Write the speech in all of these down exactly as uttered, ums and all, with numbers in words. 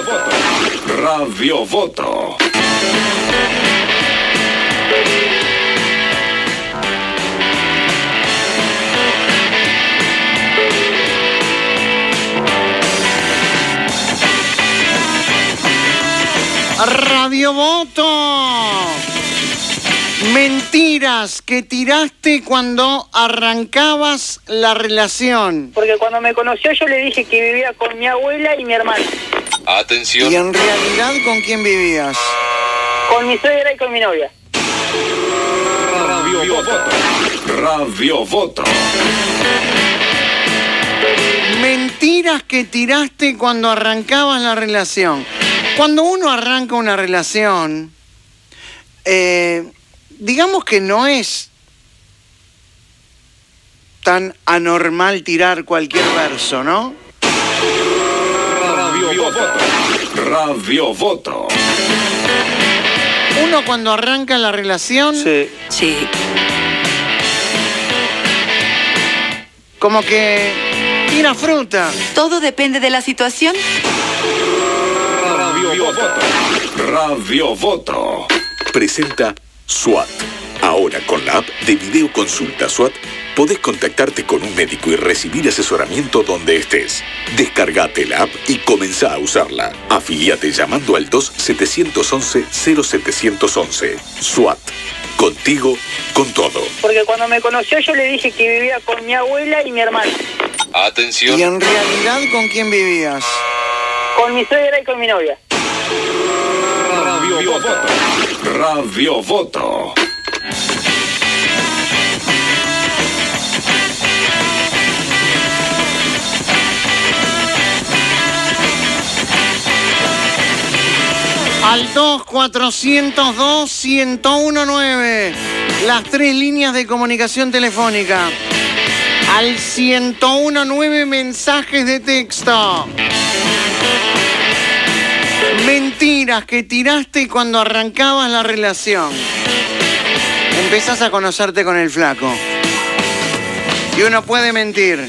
Voto. Radio Voto. Radio Voto. Mentiras que tiraste cuando arrancabas la relación. Porque cuando me conoció yo le dije que vivía con mi abuela y mi hermana. Atención. ¿Y en realidad con quién vivías? Con mi suegra y con mi novia. Radio Voto. Radio Voto. Mentiras que tiraste cuando arrancabas la relación. Cuando uno arranca una relación, eh, digamos que no es tan anormal tirar cualquier verso, ¿no? Radio Voto. Radio Voto. Uno cuando arranca la relación, Sí. Sí. como que tira fruta. Todo depende de la situación. Radio Voto. Radio Voto. Presenta SWAT. Ahora con la app de videoconsulta SWAT podés contactarte con un médico y recibir asesoramiento donde estés. Descargate la app y comenzá a usarla. Afiliate llamando al dos siete once cero siete once. SWAT. Contigo, con todo. Porque cuando me conoció yo le dije que vivía con mi abuela y mi hermana. Atención. ¿Y en realidad con quién vivías? Con mi suegra y con mi novia. Radio Voto. Radio Voto. Al dos cuatrocientos dos ciento diecinueve, las tres líneas de comunicación telefónica. Al ciento diecinueve mensajes de texto. Mentiras que tiraste cuando arrancabas la relación. Empezás a conocerte con el flaco. Y uno puede mentir.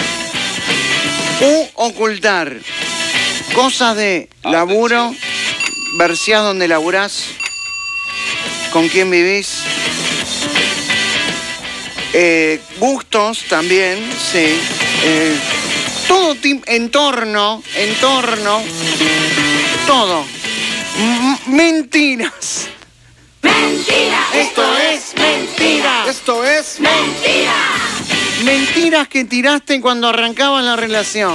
U ocultar. Cosas de laburo. Versías donde laburás. Con quién vivís. Eh, gustos también, sí. Eh, todo tipo, entorno, entorno. Todo. M mentiras. Mentira. Esto es mentira. Esto es Mentira. mentiras que tiraste cuando arrancabas la relación.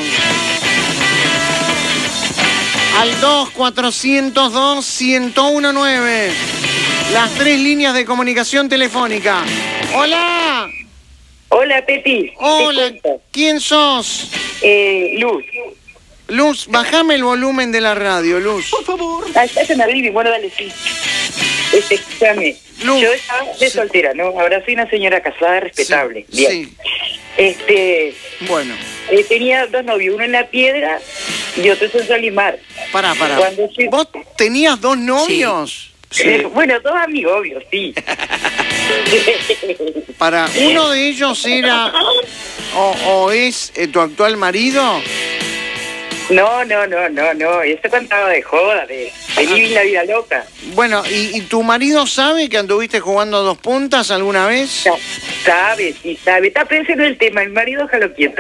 Al dos cuatrocientos dos ciento diecinueve. Las tres líneas de comunicación telefónica. ¡Hola! Hola, Pepi. Hola, ¿quién sos? Eh, Luz. Luz, bajame el volumen de la radio, Luz. Por favor. Ay, cállate, Rivi. Bueno, dale, sí. Este, escúchame. Luz. Yo estaba de Sí. soltera, ¿no? Ahora soy una señora casada, respetable. Sí, Bien. sí. Este, Bueno, eh, tenía dos novios, uno en La Piedra y otro en Solimar. pará, pará. Cuando sí- ¿Vos tenías dos novios? Eh, bueno, dos amigos, obvio, sí. Para, ¿uno de ellos era o, o es eh, tu actual marido? No, no, no, no, no. Eso contaba de joda, de, de vivir la vida loca. Bueno, ¿y, ¿y tu marido sabe que anduviste jugando a dos puntas alguna vez? Sa- Sabe, sí, sabe. Está pensando en el tema. El marido, déjalo quieto.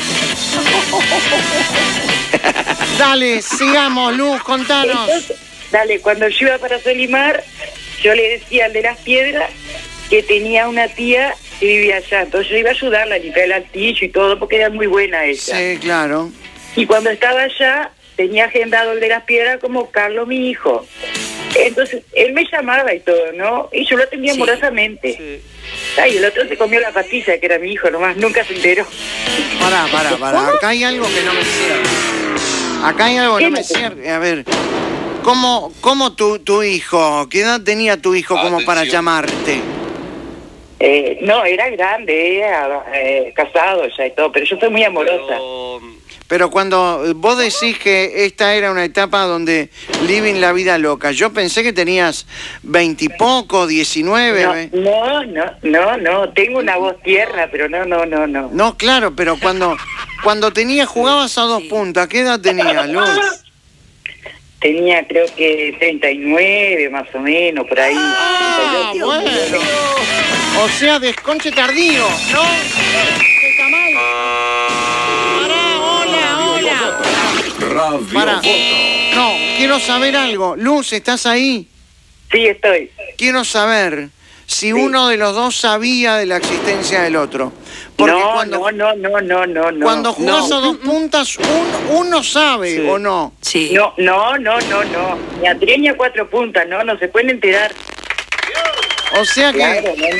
Dale, sigamos, Luz, contanos. Entonces, dale, cuando yo iba para Solimar, yo le decía al de Las Piedras que tenía una tía que vivía allá. Entonces yo iba a ayudarla a limpiar el altillo y todo, porque era muy buena ella. Sí, claro. Y cuando estaba allá, tenía agendado el de Las Piedras como Carlos, mi hijo. Entonces, él me llamaba y todo, ¿no? Y yo lo atendía Sí. amorosamente. Sí. Ay, el otro se comió la pastilla, que era mi hijo nomás, nunca se enteró. Pará, pará, pará. Acá hay algo que no me cierra. Acá hay algo que no me cierra. A ver, ¿cómo, cómo tu, tu hijo? ¿Qué edad tenía tu hijo como para Atención. llamarte? Eh, no, era grande, era eh, casado ya y todo, pero yo soy muy amorosa. Pero, Pero cuando vos decís que esta era una etapa donde living la vida loca, yo pensé que tenías veintipoco, diecinueve. No, ¿eh? no, no, no, no, tengo una voz tierna, pero no, no, no, no. No, claro, pero cuando, cuando tenías, jugabas a dos puntas, ¿qué edad tenías, Luz? tenía creo que treinta y nueve más o menos, por ahí. Ah, bueno. O sea, desconche tardío, ¿no? Está mal. Pará, hola, hola. Pará. Radiovoto. No, quiero saber algo. Luz, ¿estás ahí? Sí, estoy. Quiero saber si Sí. uno de los dos sabía de la existencia del otro. Porque No, cuando, no, no, no, no, no, no. cuando jugás No. a dos puntas, un- uno sabe, Sí. ¿o no? Sí. No, no, no, no, no. Ni a tres ni a cuatro puntas, no, no se pueden enterar. O sea que Claro, no.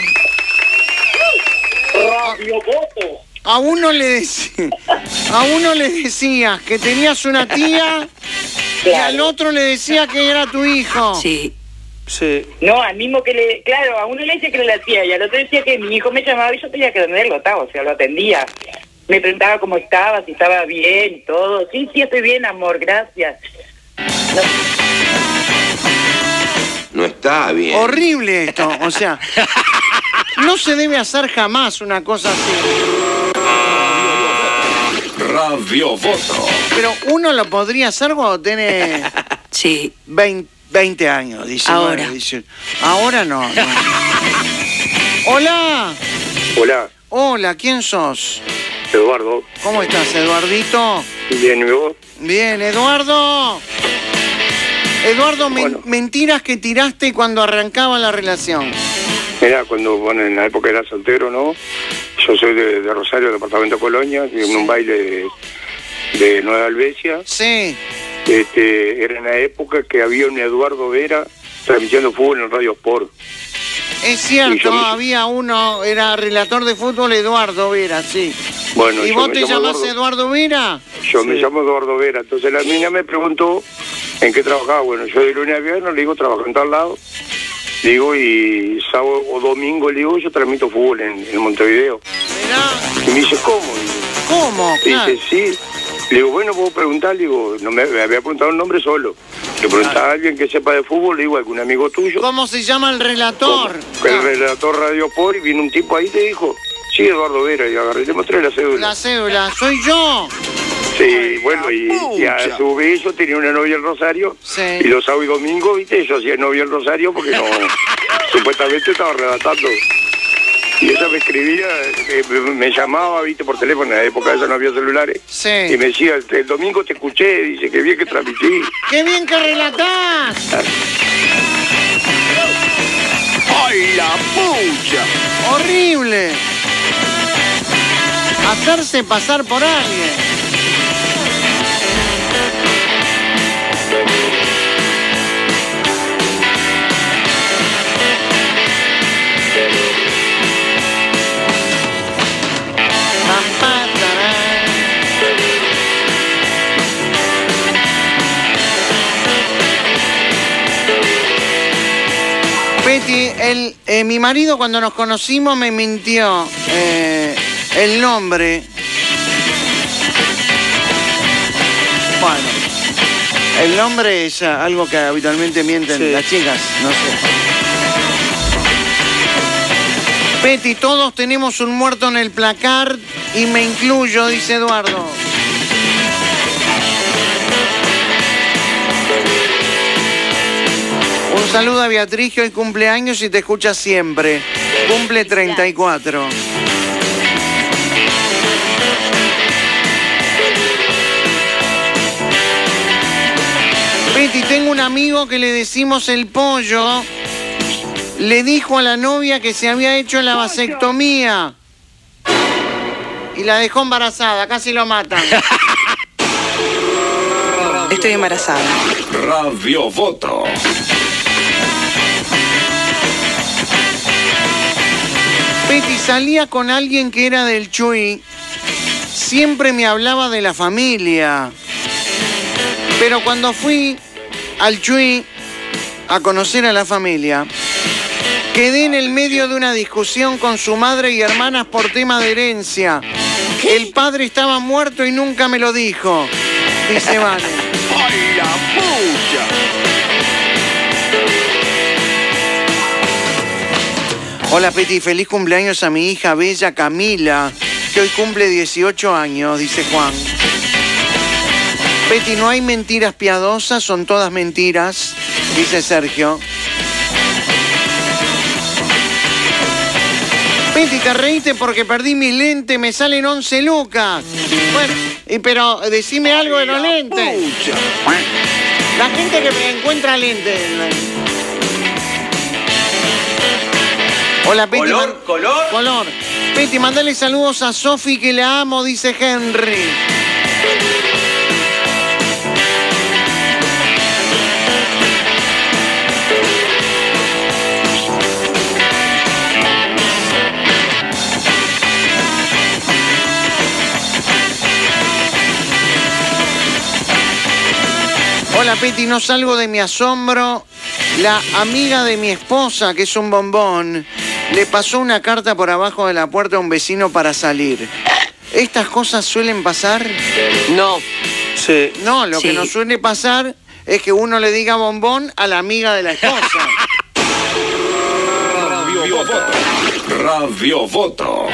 Radiovoto. a uno le decía, a uno le decías que tenías una tía y al Claro. otro le decía que era tu hijo. Sí. Sí. No, al mismo que le... Claro, a uno le decía que le hacía y al otro decía que mi hijo me llamaba y yo tenía que atenderlo, estaba, o sea, lo atendía. Me preguntaba cómo estaba, si estaba bien y todo. Sí, sí, estoy bien, amor, gracias. No, No está bien. Horrible esto, o sea, no se debe hacer jamás una cosa así. Radiovoto. Pero uno lo podría hacer cuando tiene Sí. veinte, veinte años, diecinueve, Ahora. dieciocho. Ahora no, no. Hola, Hola, hola, ¿quién sos? Eduardo. ¿Cómo estás, Eduardito? Bien, ¿y vos? Bien, Eduardo. Eduardo, men- Bueno. mentiras que tiraste cuando arrancaba la relación. Mirá, cuando, bueno, en la época era soltero, ¿no? Yo soy de, de Rosario, departamento de Colonia, y en un baile de, de Nueva Albesia. Sí, Este, era en la época que había un Eduardo Vera transmitiendo fútbol en Radio Sport. es Y cierto, yo me- había uno, era relator de fútbol, Eduardo Vera, sí. Bueno, ¿Y yo vos me te llamo llamás Eduardo. Eduardo Vera? Yo me llamo Eduardo Vera. Entonces la mina me preguntó en qué trabajaba. Bueno, yo de lunes a viernes le digo, trabajo en tal lado. Digo, y sábado o domingo le digo, yo transmito fútbol en, en Montevideo. Mirá, Y me dice, ¿cómo? Y ¿cómo? Claro. dice, sí. Le digo, bueno, puedo preguntar. Le digo, no me, me había preguntado un nombre solo. Le preguntaba a alguien que sepa de fútbol, le digo, algún amigo tuyo. ¿Cómo se llama el relator? El Ah, relator Radio Sport, y vino un tipo ahí y te dijo, sí, Eduardo Vera, y agarré y le mostré la cédula. la cédula, soy yo. Sí, bueno, y, y a su vez yo tenía una novia en Rosario, Sí. y los sábados y domingos, viste, yo hacía novia en Rosario porque no, supuestamente estaba relatando. Y ella me escribía, eh, me, me llamaba, viste, por teléfono, en la época esa no había celulares, y Sí. me decía, el, el domingo te escuché, dice, que bien que transmití. ¡Qué bien que relatás! ¡Ay, la pucha! ¡Horrible! Hacerse pasar por alguien. Pam, pam, tarán. Betty, el, eh, mi marido cuando nos conocimos me mintió eh, el nombre. Bueno, el nombre es ah, algo que habitualmente mienten Sí. las chicas, no sé. Betty, todos tenemos un muerto en el placar y me incluyo, dice Eduardo. Un saludo a Beatriz, que hoy cumple años y te escucha siempre. Cumple treinta y cuatro. Betty, tengo un amigo que le decimos el pollo. Le dijo a la novia que se había hecho la vasectomía. Y la dejó embarazada, casi lo matan. Estoy embarazada. Radiovoto. Betty, salía con alguien que era del Chuy. Siempre me hablaba de la familia. Pero cuando fui al Chuy a conocer a la familia, quedé en el medio de una discusión con su madre y hermanas por tema de herencia. El padre estaba muerto y nunca me lo dijo, dice Vane. ¡Ay, la pucha! Hola Peti, feliz cumpleaños a mi hija bella Camila, que hoy cumple dieciocho años, dice Juan. Betty, no hay mentiras piadosas, son todas mentiras, dice Sergio. Betty, te reíste porque perdí mis lentes, me salen once lucas. Bueno, y pero decime algo de los lentes. La gente que me encuentra lentes. Hola, Betty. ¿Color? man- ¿Color? Color. Betty, mandale saludos a Sofi que la amo, dice Henry. Hola, Betty, no salgo de mi asombro. La amiga de mi esposa, que es un bombón, le pasó una carta por abajo de la puerta a un vecino para salir. ¿Estas cosas suelen pasar? No. Sí. No, lo Sí. que no suele pasar es que uno le diga bombón a la amiga de la esposa. Radio Voto. Radio Voto.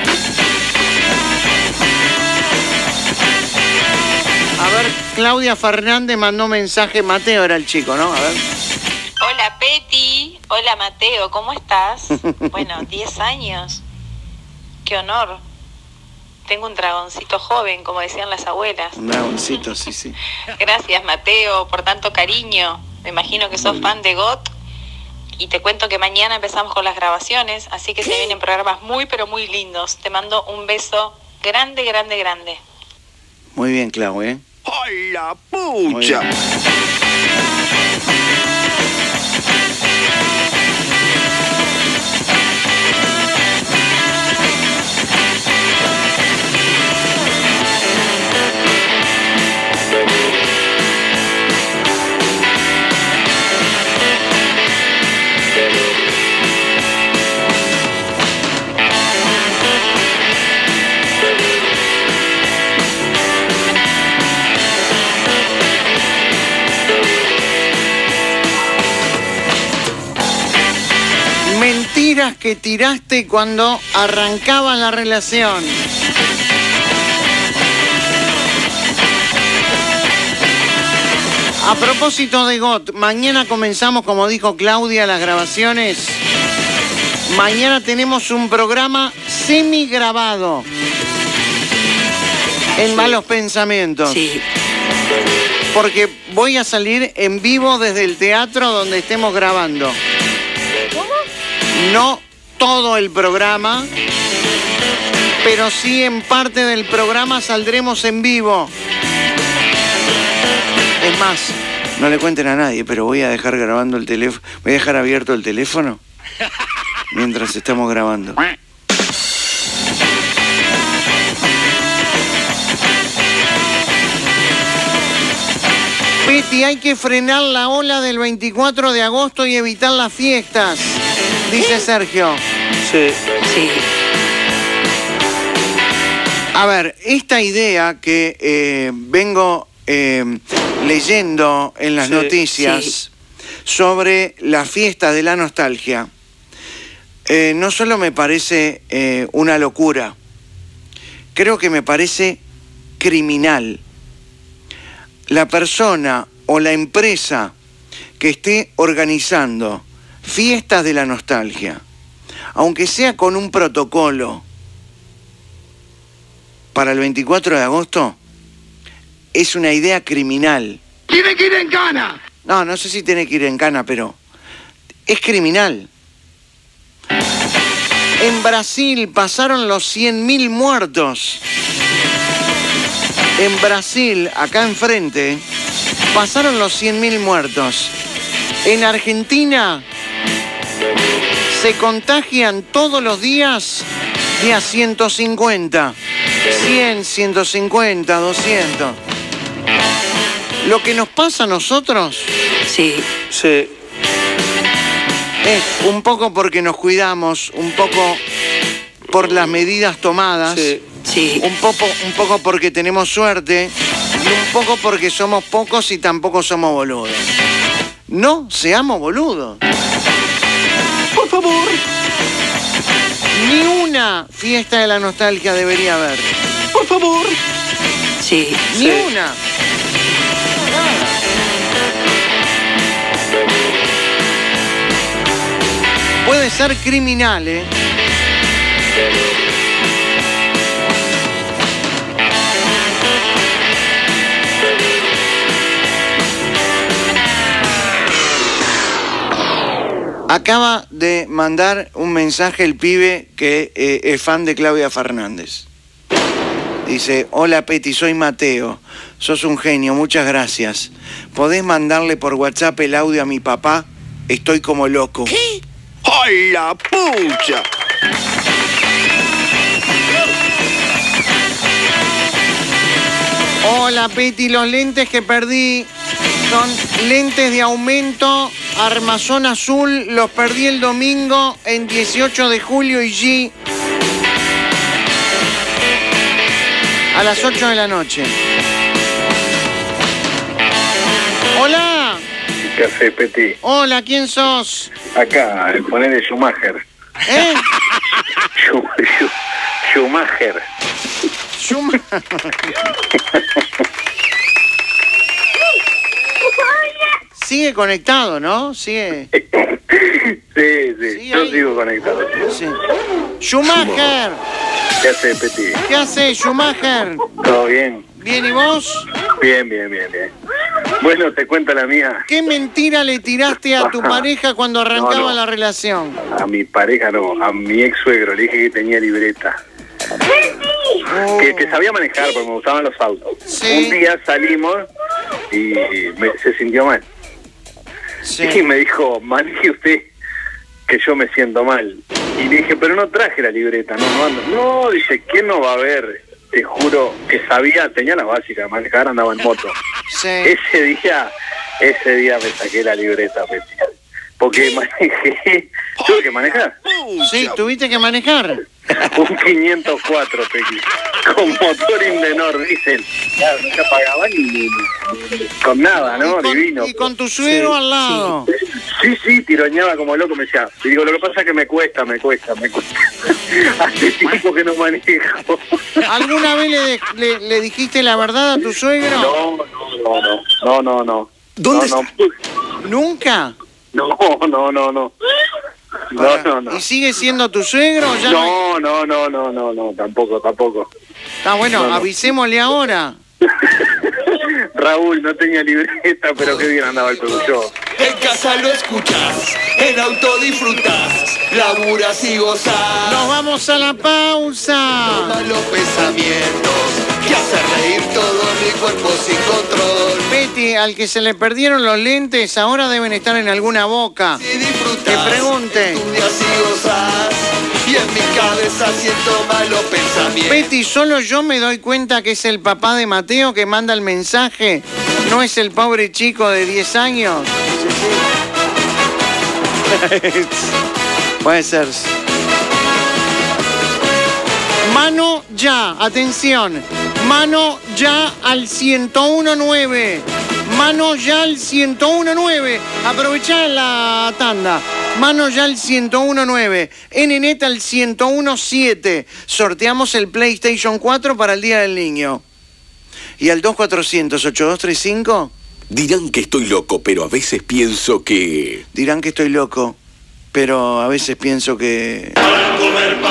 A ver, Claudia Fernández mandó mensaje, Mateo era el chico, ¿no? A ver. Hola Peti, hola Mateo, ¿cómo estás? Bueno, diez años, qué honor. Tengo un dragoncito joven, como decían las abuelas. Un dragoncito, sí, sí. Gracias Mateo por tanto cariño, me imagino que sos fan de G O T. Y te cuento que mañana empezamos con las grabaciones, así que se vienen programas muy pero muy lindos. Te mando un beso grande, grande, grande. Muy bien, Clau, ¿eh? ¡Ay, la Muy pucha! bien. Mentiras que tiraste cuando arrancaba la relación. A propósito de G O T, mañana comenzamos, como dijo Claudia, las grabaciones. Mañana tenemos un programa semi-grabado en Malos Pensamientos. Sí. Porque voy a salir en vivo desde el teatro donde estemos grabando. No todo el programa, pero sí en parte del programa saldremos en vivo. Es más, no le cuenten a nadie, pero voy a dejar grabando el teléfono. Voy a dejar abierto el teléfono mientras estamos grabando. Peti, hay que frenar la ola del veinticuatro de agosto y evitar las fiestas, dice Sergio. Sí. Sí. A ver, esta idea que eh, vengo eh, leyendo en las Sí, noticias sí. sobre la fiesta de la nostalgia, eh, no solo me parece eh, una locura, creo que me parece criminal. La persona o la empresa que esté organizando fiestas de la nostalgia, aunque sea con un protocolo para el veinticuatro de agosto, es una idea criminal. ¡Tiene que ir en cana! No, no sé si tiene que ir en cana, pero es criminal. En Brasil pasaron los cien mil muertos. En Brasil, acá enfrente, pasaron los cien mil muertos. En Argentina se contagian todos los días de a ciento cincuenta. cien, ciento cincuenta, doscientos. Lo que nos pasa a nosotros Sí. Sí. es un poco porque nos cuidamos, un poco por las medidas tomadas, Sí. Sí. un poco, un poco porque tenemos suerte y un poco porque somos pocos y tampoco somos boludos. No seamos boludos. Por favor. Ni una fiesta de la nostalgia debería haber. Por favor. Sí. Ni Sí. una. Puede ser criminal, ¿eh? Acaba de mandar un mensaje el pibe que eh, es fan de Claudia Fernández. Dice, hola Peti, soy Mateo. Sos un genio, muchas gracias. ¿Podés mandarle por WhatsApp el audio a mi papá? Estoy como loco. ¿Qué? ¡Ay, la pucha! Hola Peti, los lentes que perdí son lentes de aumento, armazón azul, los perdí el domingo en dieciocho de julio y G a las ocho de la noche. Hola. ¿Qué hace, Peti? Hola, ¿quién sos? Acá, el ponele Schumacher. ¿Eh? Schumacher. Schumacher. Sigue conectado, ¿no? Sigue. Sí, sí, Sí, yo ahí. sigo conectado. Sí. Schumacher. ¿Qué hace, Peti? ¿Qué hace, Schumacher? ¿Todo bien? ¿Bien y vos? Bien, bien, bien, bien. Bueno, te cuento la mía. ¿Qué mentira le tiraste a tu pareja cuando arrancaba No, no. la relación? A mi pareja no, a mi ex suegro le dije que tenía libreta. Oh. Que, que sabía manejar porque me gustaban los autos. Sí. Un día salimos y me- se sintió mal. Sí. Y me dijo, maneje usted, que yo me siento mal. Y le dije, pero no traje la libreta, no, no ando. No, dice, ¿quién no va a ver? Te juro que sabía, tenía la básica de manejar, andaba en moto. Sí. Ese día, ese día me saqué la libreta, Peti. Porque manejé, tuve que manejar. Sí, tuviste que manejar. Un quinientos cuatro, Peti, con motor Indenor, dicen. Claro, no se apagaba ni, ni- ni- con nada, ¿no? Y con, Divino. y con tu suegro Sí, al lado. Sí, sí, tiroñaba como loco, me decía. Y digo, lo que pasa es que me cuesta, me cuesta, me cuesta. Hace tiempo que no manejo. ¿Alguna vez le, de- le, le dijiste la verdad a tu suegro? No, no, no, no, no, no. ¿Dónde no, ¿Nunca? no, no, no, no. No, no, no. ¿Y sigue siendo tu suegro? o Ya no... No, no, no, no, no, no, tampoco, tampoco. Está bueno, No, no. avisémosle ahora. Raúl no tenía libreta, pero qué bien andaba el productor. En casa lo escuchas, en auto disfrutas, laburas y gozas. Nos vamos a la pausa. Toman los pensamientos que hacen reír todo mi cuerpo sin control. Betty, al que se le perdieron los lentes, ahora deben estar en alguna boca. Si disfrutas, Que pregunte. estudias y gozas, y en mi cabeza siento malos pensamientos. Betty, solo yo me doy cuenta que es el papá de Mateo que manda el mensaje. No es el pobre chico de diez años. Puede ser. Mano ya, atención. Mano ya al ciento uno nueve. Mano ya al ciento uno nueve. Aprovechá la tanda. Mano ya al ciento uno nueve. N net al ciento uno siete. Sorteamos el PlayStation cuatro para el Día del Niño. ¿Y al dos cuatrocientos, ocho dos tres cinco? Dirán que estoy loco, pero a veces pienso que... Dirán que estoy loco, pero a veces pienso que... Para comer